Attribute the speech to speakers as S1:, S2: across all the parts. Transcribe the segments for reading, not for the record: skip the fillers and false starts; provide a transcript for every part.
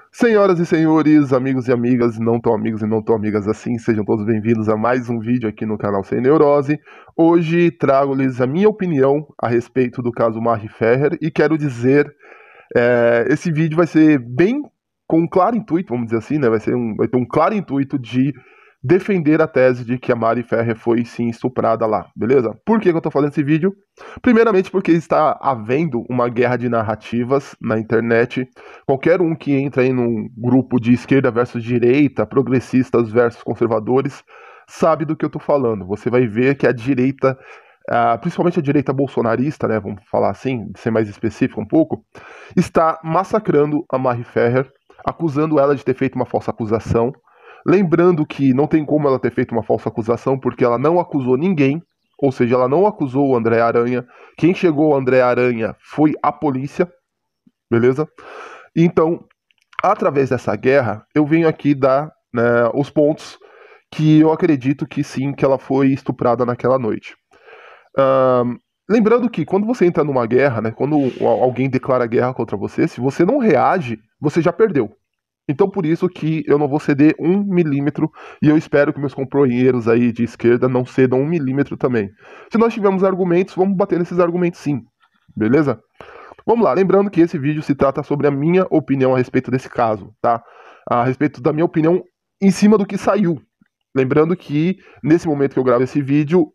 S1: Senhoras e senhores, amigos e amigas, não tão amigos e não tão amigas assim, sejam todos bem-vindos a mais um vídeo aqui no canal Sem Neurose. Hoje trago-lhes a minha opinião a respeito do caso Mari Ferrer e quero dizer, esse vídeo vai ser bem com um claro intuito, vamos dizer assim, né? Vai ter um claro intuito de defender a tese de que a Mari Ferrer foi sim estuprada lá, beleza? Por que eu tô fazendo esse vídeo? Primeiramente porque está havendo uma guerra de narrativas na internet. Qualquer um que entra aí num grupo de esquerda versus direita, progressistas versus conservadores, sabe do que eu tô falando. Você vai ver que a direita, principalmente a direita bolsonarista, né, vamos falar assim, de ser mais específico um pouco, está massacrando a Mari Ferrer, acusando ela de ter feito uma falsa acusação. Lembrando que não tem como ela ter feito uma falsa acusação, porque ela não acusou ninguém, ou seja, ela não acusou o André Aranha. Quem chegou ao André Aranha foi a polícia, beleza? Então, através dessa guerra, eu venho aqui dar, né, os pontos que eu acredito que sim, que ela foi estuprada naquela noite. Ahn, Lembrando que quando você entra numa guerra, né, quando alguém declara guerra contra você, se você não reage, você já perdeu. Então por isso que eu não vou ceder 1 milímetro e eu espero que meus companheiros aí de esquerda não cedam 1 milímetro também. Se nós tivermos argumentos, vamos bater nesses argumentos sim, beleza? Vamos lá, lembrando que esse vídeo se trata sobre a minha opinião a respeito desse caso, tá? A respeito da minha opinião em cima do que saiu. Lembrando que nesse momento que eu gravo esse vídeo,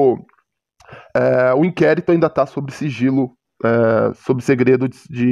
S1: o inquérito ainda está sob sigilo, sob segredo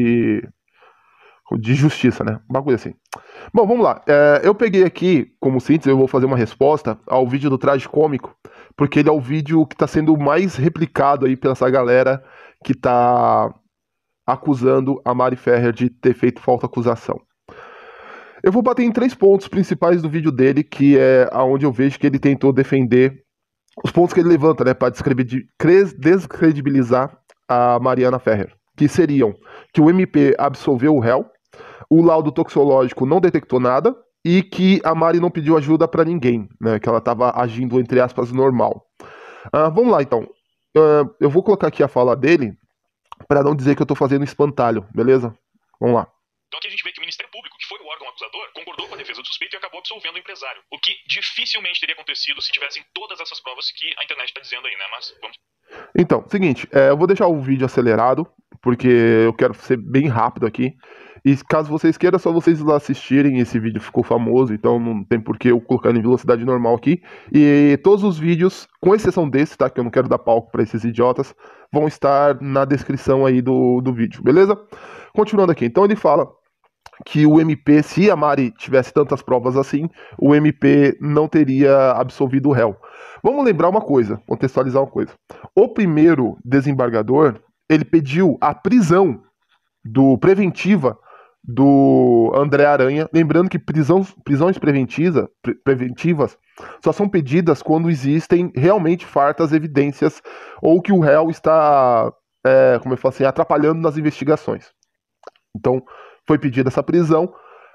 S1: de justiça, né? Um bagulho assim. Bom, vamos lá. Eu peguei aqui, como síntese, eu vou fazer uma resposta ao vídeo do Traje Cômico, porque ele é o vídeo que está sendo mais replicado aí pela essa galera que está acusando a Mari Ferrer de ter feito falta acusação. Eu vou bater em 3 pontos principais do vídeo dele, que é aonde eu vejo que ele tentou defender os pontos que ele levanta, né, para descredibilizar a Mariana Ferrer, que seriam que o MP absolveu o réu, o laudo toxicológico não detectou nada e que a Mari não pediu ajuda para ninguém, né, que ela estava agindo, entre aspas, normal. Vamos lá, então. Eu vou colocar aqui a fala dele para não dizer que eu estou fazendo espantalho, beleza? Vamos lá.
S2: Então aqui a gente vê que o Ministério Público, que foi o órgão acusador, concordou com a defesa do suspeito e acabou absolvendo o empresário. O que dificilmente teria acontecido se tivessem todas essas provas que a internet está dizendo aí, né? Mas vamos.
S1: Então, seguinte, eu vou deixar o vídeo acelerado, porque eu quero ser bem rápido aqui. E caso vocês queiram, é só vocês lá assistirem. Esse vídeo ficou famoso, então não tem por que eu colocar em velocidade normal aqui. E todos os vídeos, com exceção desse, tá? Que eu não quero dar palco para esses idiotas, vão estar na descrição aí do vídeo, beleza? Continuando aqui, então ele fala que o MP, se a Mari tivesse tantas provas assim, o MP não teria absolvido o réu. Vamos lembrar uma coisa, contextualizar uma coisa. O primeiro desembargador, ele pediu a prisão preventiva do André Aranha, lembrando que prisões preventivas só são pedidas quando existem realmente fartas evidências ou que o réu está, como eu falo assim, atrapalhando nas investigações. Então, foi pedida essa prisão.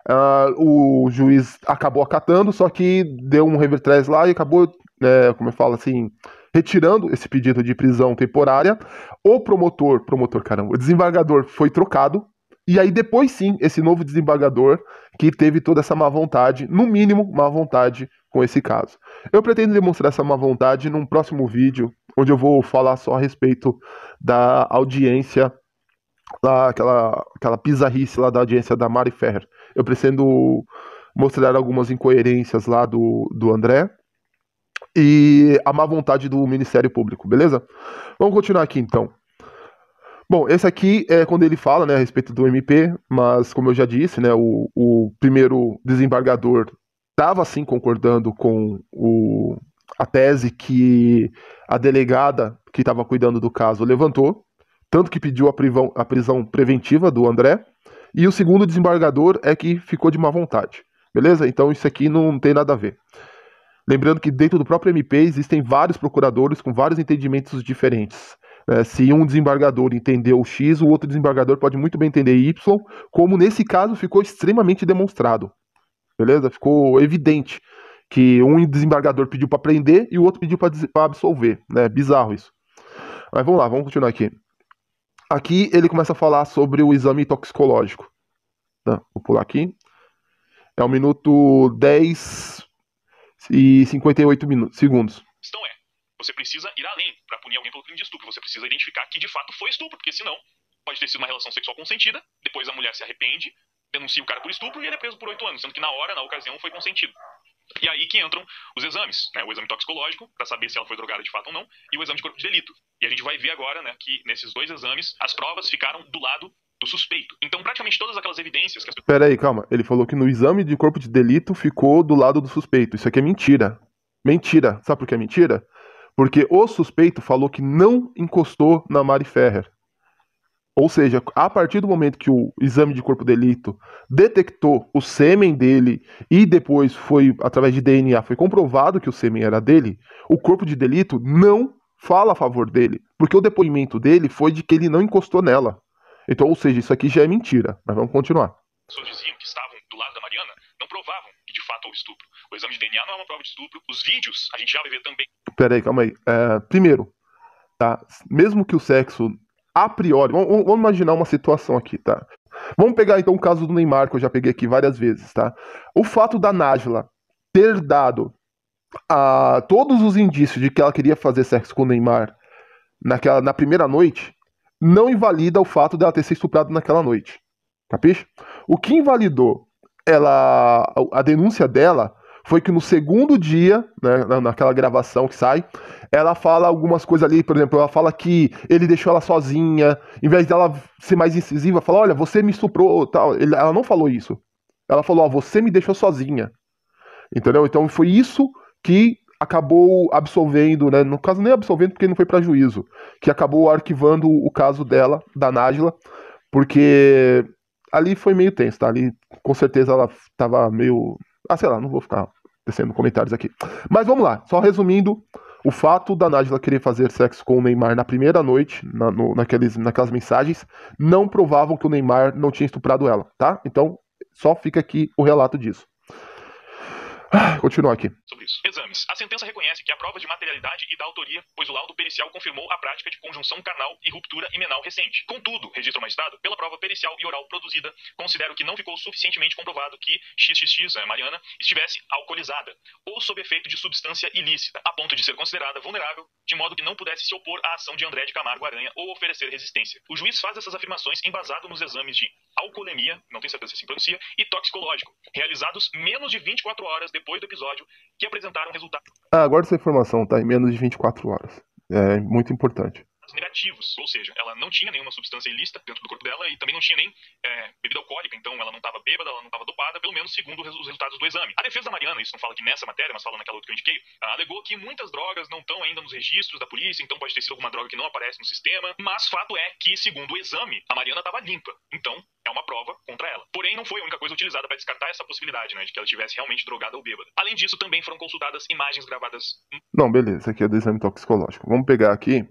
S1: O juiz acabou acatando, só que deu um revertrés lá e acabou, como eu falo assim, retirando esse pedido de prisão temporária. O o desembargador foi trocado. E aí, depois sim, esse novo desembargador que teve toda essa má vontade, no mínimo, má vontade com esse caso. Eu pretendo demonstrar essa má vontade num próximo vídeo, onde eu vou falar só a respeito da audiência lá, aquela bizarrice lá da audiência da Mari Ferrer. Eu pretendo mostrar algumas incoerências lá do André e a má vontade do Ministério Público, beleza? Vamos continuar aqui então. Bom, esse aqui é quando ele fala, né, a respeito do MP, mas como eu já disse, né, o primeiro desembargador estava sim concordando com a tese que a delegada que estava cuidando do caso levantou, tanto que pediu a prisão preventiva do André, e o segundo desembargador é que ficou de má vontade, beleza? Então isso aqui não tem nada a ver. Lembrando que dentro do próprio MP existem vários procuradores com vários entendimentos diferentes. Se um desembargador entendeu X, o outro desembargador pode muito bem entender Y, como nesse caso ficou extremamente demonstrado, beleza? Ficou evidente que um desembargador pediu para prender e o outro pediu para absolver, né? Bizarro isso. Mas vamos lá, vamos continuar aqui. Aqui ele começa a falar sobre o exame toxicológico. Tá, vou pular aqui. É o minuto 10 e 58 segundos.
S2: A questão é, você precisa ir além para punir alguém pelo crime de estupro. Você precisa identificar que de fato foi estupro, porque senão pode ter sido uma relação sexual consentida, depois a mulher se arrepende, denuncia o cara por estupro e ele é preso por 8 anos, sendo que na ocasião, foi consentido. E aí que entram os exames, né? O exame toxicológico, para saber se ela foi drogada de fato ou não, e o exame de corpo de delito. E a gente vai ver agora, né, que nesses 2 exames, as provas ficaram do lado do suspeito. Então, praticamente todas aquelas evidências que as pessoas...
S1: Pera aí, calma. Ele falou que no exame de corpo de delito ficou do lado do suspeito. Isso aqui é mentira. Mentira. Sabe por que é mentira? Porque o suspeito falou que não encostou na Mari Ferrer. Ou seja, a partir do momento que o exame de corpo de delito detectou o sêmen dele e depois foi, através de DNA, foi comprovado que o sêmen era dele, o corpo de delito não fala a favor dele, porque o depoimento dele foi de que ele não encostou nela. Então, ou seja, isso aqui já é mentira. Mas vamos continuar.
S2: As pessoas diziam que estavam do lado da Mariana, não provavam que de fato houve estupro. O exame de DNA não é uma prova de estupro. Os vídeos, a gente já vai ver também.
S1: Peraí, calma aí. Primeiro, tá? Mesmo que o sexo, a priori... Vamos imaginar uma situação aqui, tá? Vamos pegar então o caso do Neymar, que eu já peguei aqui várias vezes, tá? O fato da Nájila ter dado todos os indícios de que ela queria fazer sexo com o Neymar na primeira noite, não invalida o fato dela ter sido estuprada naquela noite. Capiche? O que invalidou a denúncia dela foi que no segundo dia, né, naquela gravação que sai, ela fala algumas coisas ali, por exemplo, ela fala que ele deixou ela sozinha, em vez dela ser mais incisiva, fala, olha, você me estuprou, tal. Ela não falou isso. Ela falou, você me deixou sozinha. Entendeu? Então foi isso que acabou absolvendo, né? No caso nem absolvendo porque não foi para juízo, que acabou arquivando o caso dela, da Nájila, porque ali foi meio tenso, tá? Ali com certeza ela tava meio... sei lá, não vou ficar tecendo comentários aqui. Mas vamos lá, só resumindo, o fato da Nájila querer fazer sexo com o Neymar na primeira noite, naquelas mensagens, não provavam que o Neymar não tinha estuprado ela, tá? Então, só fica aqui o relato disso. Continua aqui.
S2: Sobre isso. Exames. A sentença reconhece que há provas de materialidade e da autoria, pois o laudo pericial confirmou a prática de conjunção carnal e ruptura imenal recente. Contudo, registra o magistrado, pela prova pericial e oral produzida, considero que não ficou suficientemente comprovado que XXX, Mariana, estivesse alcoolizada ou sob efeito de substância ilícita, a ponto de ser considerada vulnerável, de modo que não pudesse se opor à ação de André de Camargo Aranha ou oferecer resistência. O juiz faz essas afirmações embasado nos exames de alcoolemia, não tenho certeza se assim pronuncia, e toxicológico, realizados menos de 24 horas depois do episódio, que apresentaram resultados
S1: agora essa informação tá em menos de 24 horas. É muito importante.
S2: negativos, ou seja, ela não tinha nenhuma substância ilícita dentro do corpo dela e também não tinha nem bebida alcoólica, então ela não estava bêbada, ela não estava dopada, pelo menos segundo os resultados do exame. A defesa da Mariana, isso não fala aqui nessa matéria, mas fala naquela outra que eu indiquei, alegou que muitas drogas não estão ainda nos registros da polícia, então pode ter sido alguma droga que não aparece no sistema, mas fato é que, segundo o exame, a Mariana estava limpa, então é uma prova contra ela. Porém, não foi a única coisa utilizada para descartar essa possibilidade, né, de que ela estivesse realmente drogada ou bêbada. Além disso, também foram consultadas imagens gravadas...
S1: Não, beleza, aqui é do exame toxicológico. Vamos pegar aqui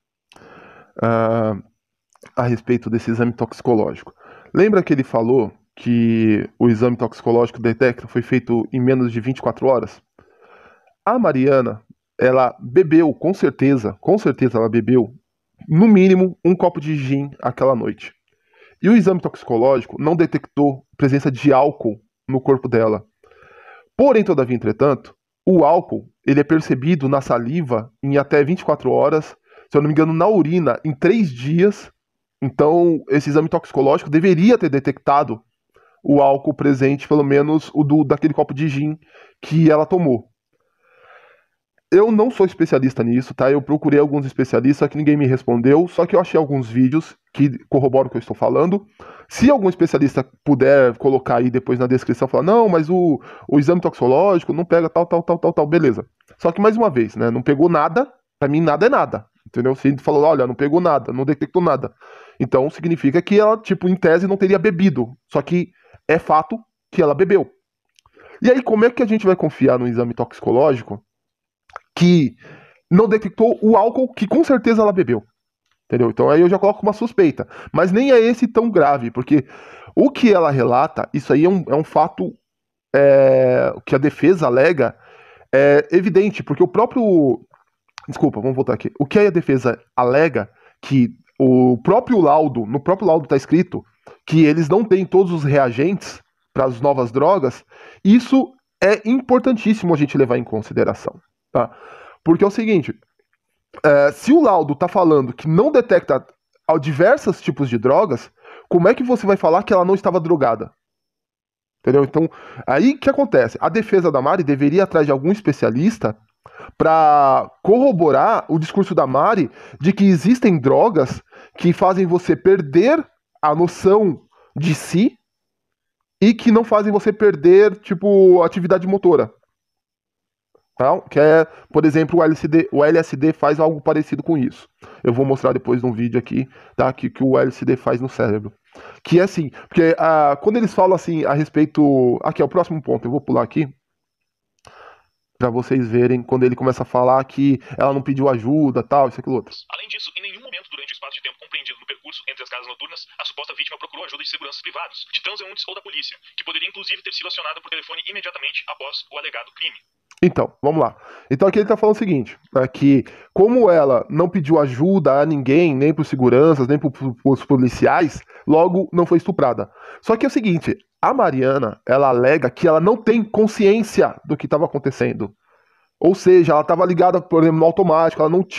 S1: a respeito desse exame toxicológico. Lembra que ele falou que o exame toxicológico detecta foi feito em menos de 24 horas? A Mariana, ela bebeu, com certeza ela bebeu, no mínimo, um copo de gin aquela noite. E o exame toxicológico não detectou presença de álcool no corpo dela. Porém, todavia, entretanto, o álcool ele é percebido na saliva em até 24 horas, se eu não me engano, na urina em 3 dias. Então, esse exame toxicológico deveria ter detectado o álcool presente, pelo menos daquele copo de gin que ela tomou. Eu não sou especialista nisso, tá? Eu procurei alguns especialistas, só que ninguém me respondeu. Só que eu achei alguns vídeos que corroboram o que eu estou falando. Se algum especialista puder colocar aí depois na descrição, falar, não, mas o exame toxicológico não pega tal, beleza. Só que, mais uma vez, né? Não pegou nada, pra mim nada é nada. Entendeu? Se ele falou, olha, não pegou nada, não detectou nada. Então, significa que ela, tipo, em tese, não teria bebido. Só que é fato que ela bebeu. E aí, como é que a gente vai confiar no exame toxicológico que não detectou o álcool que com certeza ela bebeu? Entendeu? Então aí eu já coloco uma suspeita. Mas nem é esse tão grave, porque o que ela relata, isso aí é um fato que a defesa alega evidente, porque o próprio... Desculpa, vamos voltar aqui. O que a defesa alega que no próprio laudo está escrito que eles não têm todos os reagentes para as novas drogas, isso é importantíssimo a gente levar em consideração, tá? Porque é o seguinte, se o laudo está falando que não detecta diversos tipos de drogas, como é que você vai falar que ela não estava drogada? Entendeu? Então, aí o que acontece? A defesa da Mari deveria ir atrás de algum especialista para corroborar o discurso da Mari de que existem drogas que fazem você perder a noção de si e que não fazem você perder, tipo, atividade motora. Tá? Que é, por exemplo, o LSD faz algo parecido com isso. Eu vou mostrar depois num vídeo aqui, tá? Que o LSD faz no cérebro. Que é assim, porque quando eles falam assim a respeito... Aqui é o próximo ponto, eu vou pular aqui, pra vocês verem quando ele começa a falar que ela não pediu ajuda, tal, isso, aquilo, outro.
S2: Além disso, em nenhum momento durante o espaço de tempo compreendido no percurso entre as casas noturnas, a suposta vítima procurou ajuda de seguranças privados, de transeuntes ou da polícia, que poderia inclusive ter sido acionada por telefone imediatamente após o alegado crime.
S1: Então, vamos lá. Então aqui ele tá falando o seguinte, né, que como ela não pediu ajuda a ninguém, nem pros seguranças, nem pros policiais, logo não foi estuprada. Só que é o seguinte, a Mariana, ela alega que ela não tem consciência do que estava acontecendo. Ou seja, ela estava ligada, por exemplo, no automático,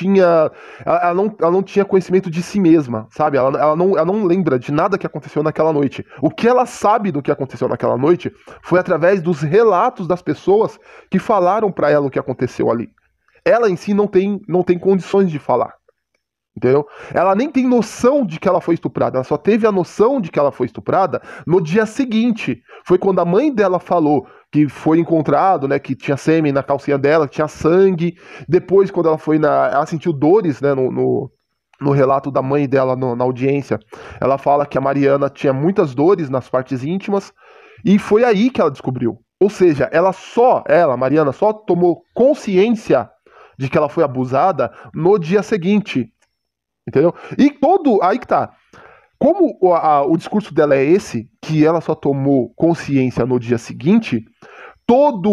S1: ela não tinha conhecimento de si mesma, sabe? Ela não lembra de nada que aconteceu naquela noite. O que ela sabe do que aconteceu naquela noite foi através dos relatos das pessoas que falaram para ela o que aconteceu ali. Ela em si não tem condições de falar. Entendeu? Ela nem tem noção de que ela foi estuprada, ela só teve a noção de que ela foi estuprada no dia seguinte. Foi quando a mãe dela falou que foi encontrado, né, que tinha sêmen na calcinha dela, que tinha sangue. Depois, quando ela sentiu dores, né, no relato da mãe dela na audiência, ela fala que a Mariana tinha muitas dores nas partes íntimas, e foi aí que ela descobriu. Ou seja, Mariana, só tomou consciência de que ela foi abusada no dia seguinte. Entendeu? Aí que tá. Como o discurso dela é esse, que ela só tomou consciência no dia seguinte, todo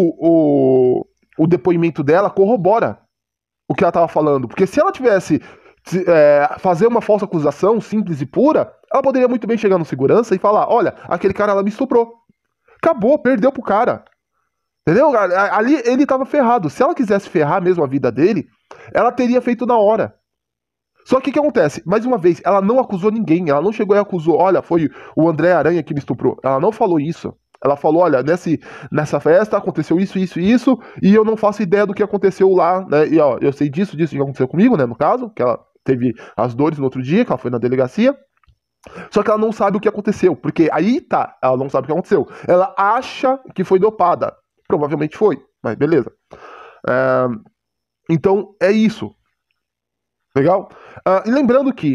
S1: o depoimento dela corrobora o que ela estava falando. Porque se ela tivesse fazer uma falsa acusação simples e pura, ela poderia muito bem chegar no segurança e falar: olha, aquele cara ela me estuprou. Acabou, perdeu pro cara. Entendeu? Ali ele estava ferrado. Se ela quisesse ferrar mesmo a vida dele, ela teria feito na hora. Só que o que acontece? Mais uma vez, ela não acusou ninguém, ela não chegou e acusou, olha, foi o André Aranha que me estuprou. Ela não falou isso. Ela falou, olha, nessa festa aconteceu isso, isso e isso, e eu não faço ideia do que aconteceu lá, né? E ó, eu sei disso que aconteceu comigo, né? No caso, que ela teve as dores no outro dia, que ela foi na delegacia. Só que ela não sabe o que aconteceu, porque aí tá, ela não sabe o que aconteceu. Ela acha que foi dopada. Provavelmente foi, mas beleza. Então, é isso. Legal? E lembrando que,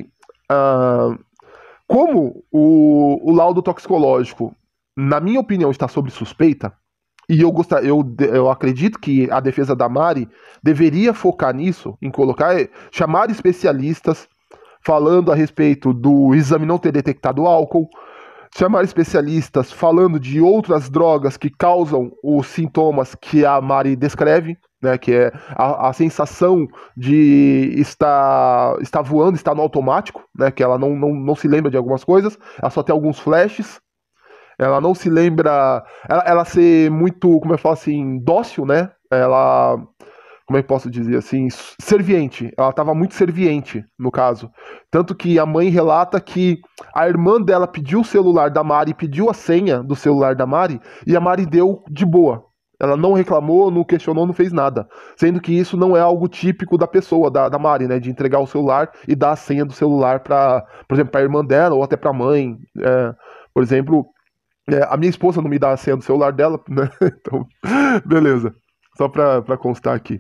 S1: como o laudo toxicológico, na minha opinião, está sob suspeita, e eu acredito que a defesa da Mari deveria focar nisso, em chamar especialistas falando a respeito do exame não ter detectado álcool, chamar especialistas falando de outras drogas que causam os sintomas que a Mari descreve, né, que é a sensação de estar voando, estar no automático, né, que ela não se lembra de algumas coisas, ela só tem alguns flashes, ela não se lembra, ela ser muito, como eu falo assim, dócil, né, ela, como é que posso dizer assim, serviente, ela estava muito serviente, no caso, tanto que a mãe relata que a irmã dela pediu o celular da Mari, pediu a senha do celular da Mari, e a Mari deu de boa. Ela não reclamou, não questionou, não fez nada. Sendo que isso não é algo típico da pessoa, da Mari, né? De entregar o celular e dar a senha do celular por exemplo, pra irmã dela ou até pra mãe. Por exemplo, a minha esposa não me dá a senha do celular dela, né? Então, beleza. Só pra constar aqui.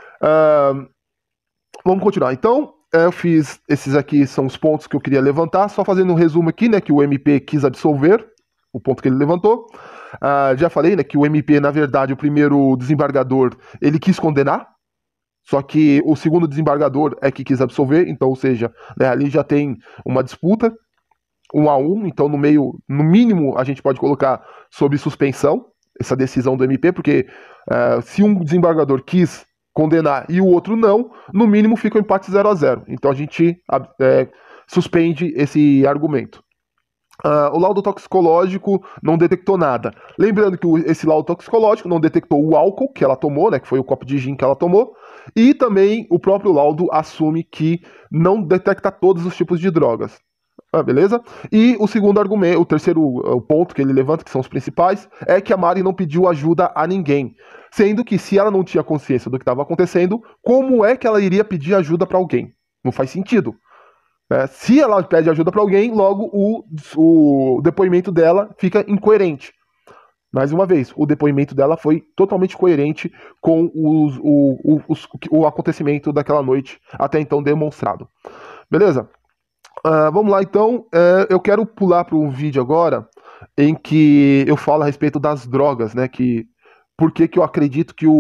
S1: Vamos continuar. Então, eu fiz... Esses aqui são os pontos que eu queria levantar. Só fazendo um resumo aqui, né? Que o MP quis absolver o ponto que ele levantou. Já falei, né, que o MP, na verdade, o primeiro desembargador, ele quis condenar, só que o segundo desembargador é que quis absolver, então, ou seja, né, ali já tem uma disputa, 1-1, então no mínimo a gente pode colocar sob suspensão essa decisão do MP, porque se um desembargador quis condenar e o outro não, no mínimo fica um empate 0-0, então a gente suspende esse argumento. O laudo toxicológico não detectou nada. Lembrando que esse laudo toxicológico não detectou o álcool que ela tomou, né, que foi o copo de gin que ela tomou, e também o próprio laudo assume que não detecta todos os tipos de drogas. Beleza? E o segundo argumento, o terceiro ponto que ele levanta, que são os principais, é que a Mari não pediu ajuda a ninguém. Sendo que se ela não tinha consciência do que estava acontecendo, como é que ela iria pedir ajuda para alguém? Não faz sentido. Se ela pede ajuda para alguém, logo o depoimento dela fica incoerente. Mais uma vez, o depoimento dela foi totalmente coerente com o acontecimento daquela noite, até então demonstrado. Beleza? Vamos lá, então. Eu quero pular para um vídeo agora em que eu falo a respeito das drogas, né? Por que eu acredito que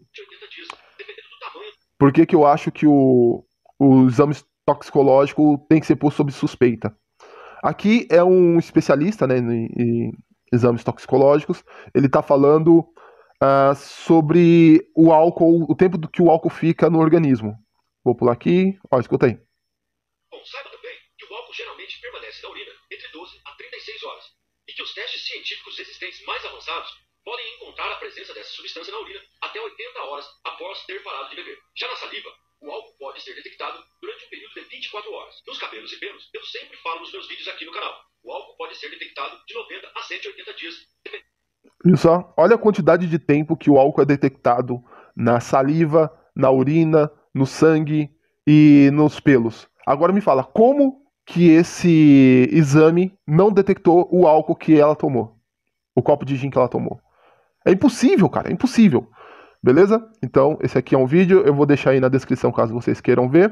S1: Por que eu acho que o exame toxicológico tem que ser posto sob suspeita. Aqui é um especialista, né, em exames toxicológicos. Ele está falando sobre o álcool, o tempo que o álcool fica no organismo. Vou pular aqui. Ó, escuta aí.
S3: Bom, saiba também que o álcool geralmente permanece na urina entre 12 a 36 horas e que os testes científicos resistentes mais avançados podem encontrar a presença dessa substância na urina até 80 horas após ter parado de beber. Já na saliva, o álcool pode ser detectado durante um período de 24 horas. Nos cabelos e pelos, eu sempre falo nos meus vídeos aqui no canal. O álcool pode ser detectado de 90 a 180 dias.
S1: Viu só? Olha a quantidade de tempo que o álcool é detectado na saliva, na urina, no sangue e nos pelos. Agora me fala, como que esse exame não detectou o álcool que ela tomou? O copo de gin que ela tomou? É impossível, cara, é impossível. Beleza? Então, esse aqui é um vídeo, eu vou deixar aí na descrição caso vocês queiram ver.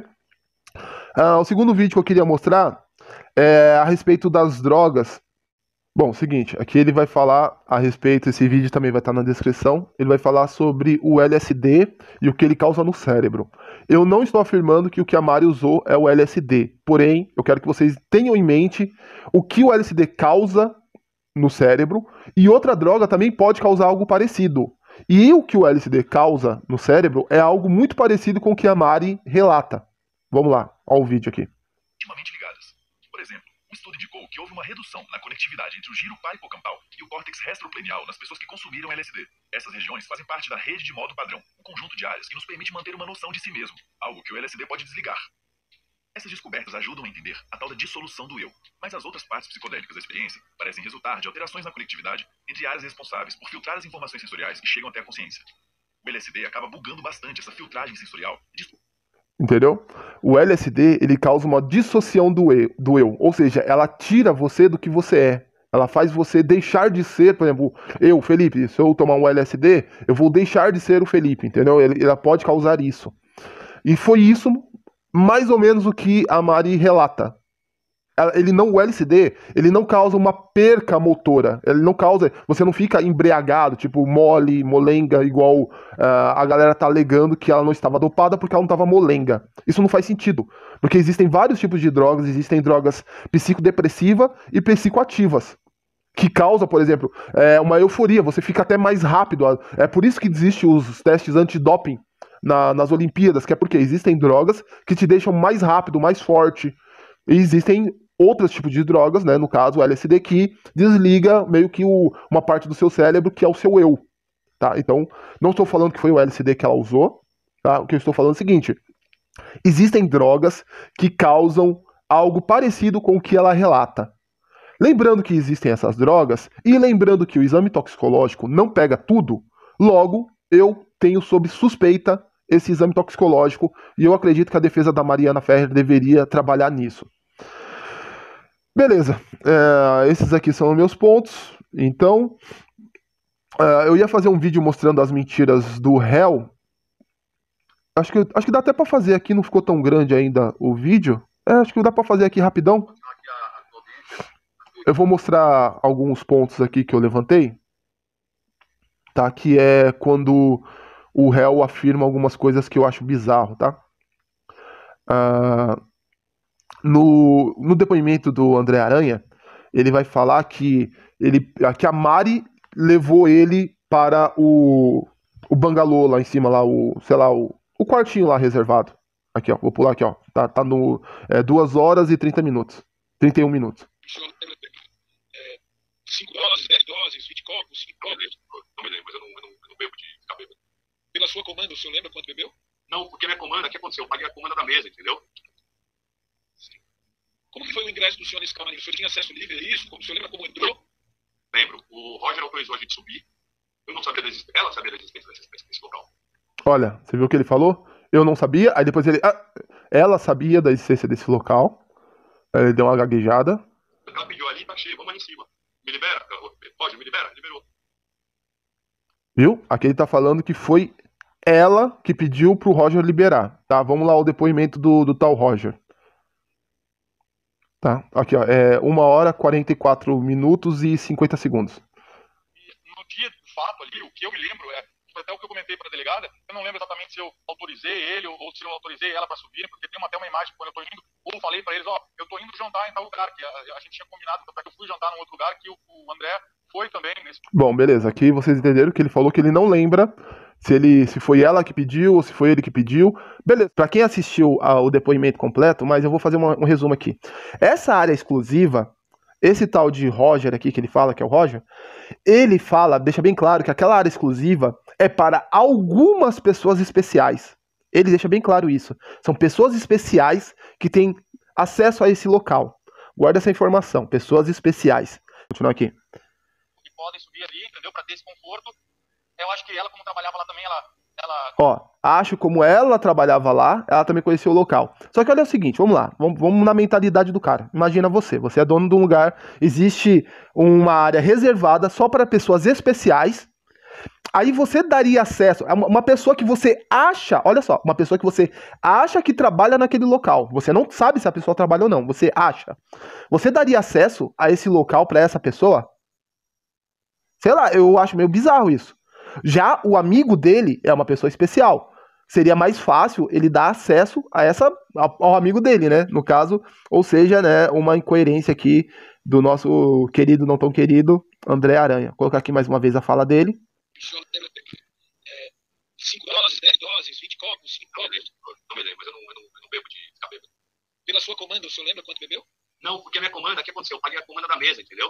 S1: O segundo vídeo que eu queria mostrar é a respeito das drogas. Bom, seguinte, aqui ele vai falar a respeito, esse vídeo também vai estar na descrição, ele vai falar sobre o LSD e o que ele causa no cérebro. Eu não estou afirmando que o que a Mari usou é o LSD, porém, eu quero que vocês tenham em mente o que o LSD causa no cérebro, e outra droga também pode causar algo parecido. E o que o LSD causa no cérebro é algo muito parecido com o que a Mari relata. Vamos lá, ao vídeo aqui.
S2: Intimamente ligadas. Por exemplo, um estudo indicou que houve uma redução na conectividade entre o giro paripocampal e o córtex retroplenial nas pessoas que consumiram LSD. Essas regiões fazem parte da rede de modo padrão, um conjunto de áreas que nos permite manter uma noção de si mesmo, algo que o LSD pode desligar. Essas descobertas ajudam a entender a tal da dissolução do eu, mas as outras partes psicodélicas da experiência parecem resultar de alterações na conectividade entre áreas responsáveis por filtrar as informações sensoriais que chegam até a consciência. O LSD acaba bugando bastante essa filtragem sensorial.
S1: Entendeu? O LSD, ele causa uma dissociação do eu, ou seja, ela tira você do que você é. Ela faz você deixar de ser, por exemplo, eu, Felipe, se eu tomar um LSD, eu vou deixar de ser o Felipe, entendeu? Ela pode causar isso. E foi isso mais ou menos o que a Mari relata. O LSD, ele não causa uma perca motora. Ele não causa. Você não fica embriagado, tipo mole, molenga, igual a galera tá alegando que ela não estava dopada porque ela não estava molenga. Isso não faz sentido. Porque existem vários tipos de drogas, existem drogas psicodepressivas e psicoativas. Que causa, por exemplo, uma euforia, você fica até mais rápido. É por isso que existem os testes antidoping nas Olimpíadas, que é porque existem drogas que te deixam mais rápido, mais forte. E existem outros tipos de drogas, né? No caso, o LSD, que desliga meio que uma parte do seu cérebro, que é o seu eu. Tá? Então, não estou falando que foi o LSD que ela usou. Tá? O que eu estou falando é o seguinte: existem drogas que causam algo parecido com o que ela relata. Lembrando que existem essas drogas e lembrando que o exame toxicológico não pega tudo, logo eu tenho sob suspeita esse exame toxicológico e eu acredito que a defesa da Mariana Ferrer deveria trabalhar nisso. Beleza, esses aqui são os meus pontos. Então, eu ia fazer um vídeo mostrando as mentiras do réu. Acho que dá até pra fazer aqui, não ficou tão grande ainda o vídeo. Acho que dá pra fazer aqui rapidão. Eu vou mostrar alguns pontos aqui que eu levantei, tá? Que é quando o réu afirma algumas coisas que eu acho bizarro, tá? No depoimento do André Aranha, ele vai falar que a Mari levou ele para o bangalô lá em cima, lá, o quartinho lá reservado. Aqui, ó, vou pular aqui, ó. Tá no 2 horas e 30 minutos. 31 minutos.
S2: 5 doses, 10 doses, 20 copos, 5 copos.
S3: Não me lembro, mas eu não bebo de ficar bêbado.
S2: Pela sua comanda, o senhor lembra quanto bebeu?
S3: Não, porque minha comanda, o que aconteceu? Eu paguei a comanda da mesa, entendeu?
S2: Como que foi o ingresso do senhor nesse camarim? O senhor tinha acesso livre a isso? O senhor lembra como entrou?
S3: Lembro. O Roger autorizou a gente subir. Eu não sabia da existência. Ela sabia da existência desse local.
S1: Olha, você viu o que ele falou? Eu não sabia, aí depois ele... ela sabia da existência desse local. Ele deu uma gaguejada.
S3: Ela pediu ali, tá cheio, vamos ali em cima. Me libera? Roger, me libera? Liberou.
S1: Viu? Aqui ele tá falando que foi ela que pediu pro Roger liberar, tá? Vamos lá o depoimento do tal Roger. Tá, aqui ó, 1 hora, 44 minutos e 50 segundos.
S2: E no dia do fato ali, o que eu me lembro foi até o que eu comentei para a delegada, eu não lembro exatamente se eu autorizei ele ou se eu autorizei ela para subir, porque tem até uma imagem quando eu tô indo, ou falei para eles, eu tô indo jantar em tal lugar, que a gente tinha combinado, até que eu fui jantar num outro lugar, que o André foi também nesse...
S1: Bom, beleza, aqui vocês entenderam que ele falou que ele não lembra se foi ela que pediu ou se foi ele que pediu. Beleza, pra quem assistiu o depoimento completo, mas eu vou fazer um resumo aqui. Essa área exclusiva, esse tal de Roger aqui que ele fala, que é o Roger, ele fala, deixa bem claro que aquela área exclusiva é para algumas pessoas especiais. Ele deixa bem claro isso. São pessoas especiais que têm acesso a esse local. Guarda essa informação, pessoas especiais. Vou continuar aqui.
S2: Que podem subir ali, entendeu? Para ter esse conforto. Eu acho que ela, como trabalhava lá também, ela...
S1: Ó, acho como ela trabalhava lá, ela também conhecia o local. Só que olha o seguinte, vamos lá, vamos na mentalidade do cara. Imagina você é dono de um lugar, existe uma área reservada só para pessoas especiais. Aí você daria acesso a uma pessoa que você acha, olha só, uma pessoa que você acha que trabalha naquele local. Você não sabe se a pessoa trabalha ou não, você acha. Você daria acesso a esse local para essa pessoa? Sei lá, eu acho meio bizarro isso. Já o amigo dele é uma pessoa especial. Seria mais fácil ele dar acesso ao amigo dele, né? No caso, ou seja, né, uma incoerência aqui do nosso querido, não tão querido, André Aranha. Vou colocar aqui mais uma vez a fala dele.
S2: 5 doses, 10 doses, 20 copos, 5 copos.
S3: Não me lembro, mas eu não bebo de ficar bêbado.
S2: Pela sua comanda, o senhor lembra quanto bebeu?
S3: Não, porque minha comanda, o que aconteceu? Eu paguei a comanda da mesa, entendeu?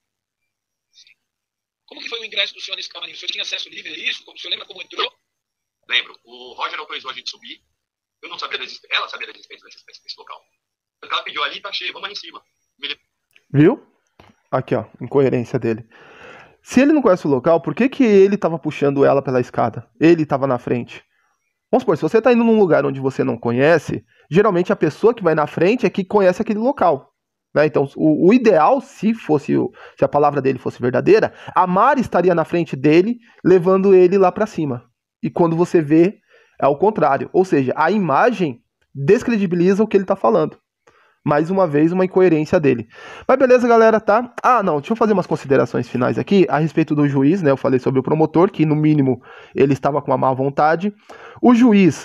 S2: Como que foi o ingresso do senhor nesse camarim? O senhor tinha acesso livre a isso? O senhor lembra como entrou?
S3: Lembro. O Roger autorizou a gente subir. Eu não sabia da existência. Ela sabia da existência desse local. Ela pediu ali, tá cheio, vamos ali em cima.
S1: Viu? Aqui, ó, incoerência dele. Se ele não conhece o local, por que ele tava puxando ela pela escada? Ele tava na frente. Vamos supor, se você tá indo num lugar onde você não conhece, geralmente a pessoa que vai na frente é que conhece aquele local. Né? Então, o ideal, se a palavra dele fosse verdadeira, a Mari estaria na frente dele, levando ele lá pra cima. E quando você vê, é o contrário. Ou seja, a imagem descredibiliza o que ele tá falando. Mais uma vez, uma incoerência dele. Mas beleza, galera, tá? Ah, não, deixa eu fazer umas considerações finais aqui a respeito do juiz, né? Eu falei sobre o promotor, que no mínimo ele estava com uma má vontade. O juiz,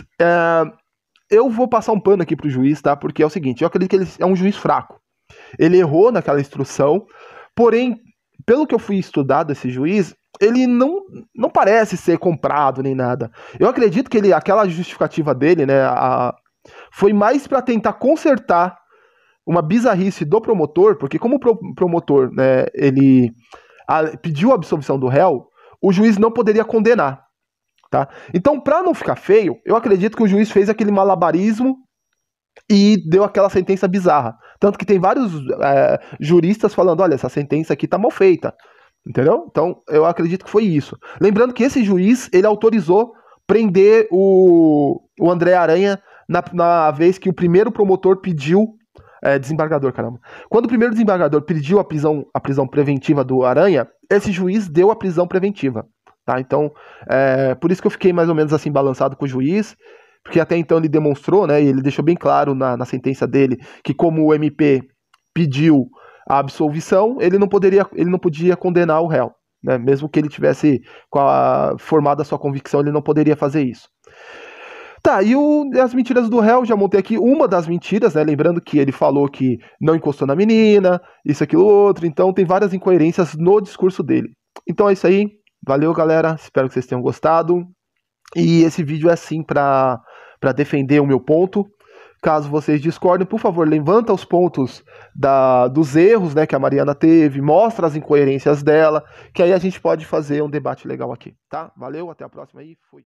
S1: eu vou passar um pano aqui pro juiz, tá? Porque é o seguinte, eu acredito que ele é um juiz fraco. Ele errou naquela instrução, porém, pelo que eu fui estudar desse juiz, ele não parece ser comprado nem nada. Eu acredito que aquela justificativa dele, né, foi mais para tentar consertar uma bizarrice do promotor, porque como o promotor, né, ele pediu a absolvição do réu, o juiz não poderia condenar, tá? Então, para não ficar feio, eu acredito que o juiz fez aquele malabarismo e deu aquela sentença bizarra. Tanto que tem vários juristas falando, olha, essa sentença aqui tá mal feita, entendeu? Então, eu acredito que foi isso. Lembrando que esse juiz, ele autorizou prender o André Aranha na vez que o primeiro promotor pediu desembargador, caramba. Quando o primeiro desembargador pediu a prisão preventiva do Aranha, esse juiz deu a prisão preventiva, tá? Então, por isso que eu fiquei mais ou menos assim balançado com o juiz, porque até então ele demonstrou, né, e ele deixou bem claro na sentença dele, que como o MP pediu a absolvição, ele não podia condenar o réu, né? Mesmo que ele tivesse formado a sua convicção, ele não poderia fazer isso. Tá, e as mentiras do réu, já montei aqui uma das mentiras, né? Lembrando que ele falou que não encostou na menina, isso, aquilo, outro. Então tem várias incoerências no discurso dele. Então é isso aí. Valeu, galera. Espero que vocês tenham gostado. E esse vídeo é assim pra defender o meu ponto. Caso vocês discordem, por favor, levanta os pontos dos erros, né, que a Mariana teve, mostra as incoerências dela, que aí a gente pode fazer um debate legal aqui, tá? Valeu, até a próxima e fui.